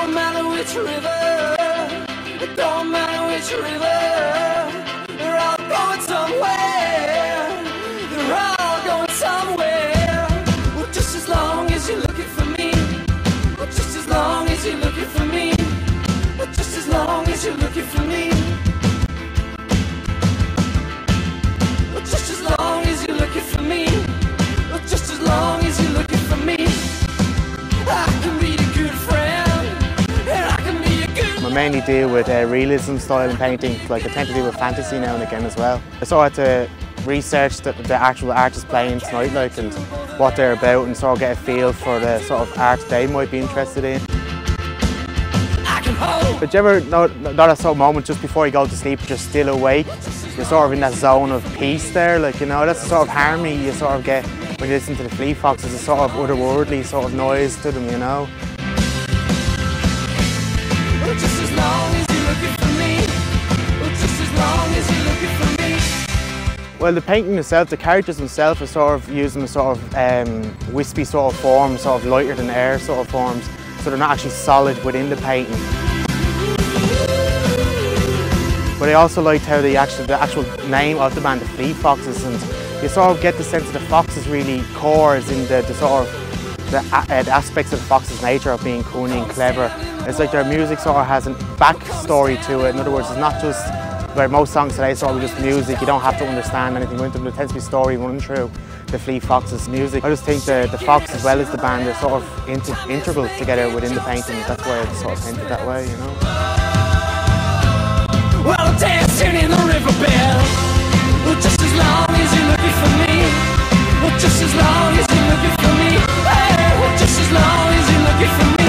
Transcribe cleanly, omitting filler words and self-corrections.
don't matter which river, it don't matter which river, they're all going somewhere, they're all going somewhere. Well, just as long as you're looking for me, well, just as long as you're looking for me, well, just as long as you're looking for me, well, just as long as you're looking for me, well, just as long as you're looking for me, I can be a good friend, and I can be a good... I mainly deal with realism style in painting, like I tend to deal with fantasy now and again as well. I sort of had to research the actual artists playing tonight, like, and what they're about, and sort of get a feel for the sort of art they might be interested in. But do you ever know that sort of moment just before you go to sleep, you're still awake, you're sort of in that zone of peace there, like, you know, that's the sort of harmony you sort of get when you listen to the Fleet Foxes, a sort of otherworldly sort of noise to them, you know. Well, just as long as you're looking for me, well, just as long as you're looking for me. Well, the painting itself, the characters themselves are sort of using sort of wispy sort of forms, sort of lighter than air sort of forms, so they're not actually solid within the painting. But I also liked how the actual name of the band, the Fleet Foxes, and you sort of get the sense that the Foxes really core is in the sort of the aspects of the Fox's nature of being cunning and clever. It's like their music sort of has a backstory to it. In other words, it's not just where most songs today sort of just music, you don't have to understand anything with them. There tends to be a story running through the Fleet Foxes music. I just think the Fox as well as the band are sort of integral together within the painting. That's why it's sort of painted that way, you know. Well, I'm dancing in the riverbed, well, just as long as you're looking for me, well, just as long as you're looking for me, hey, well, just as long as you're looking for me.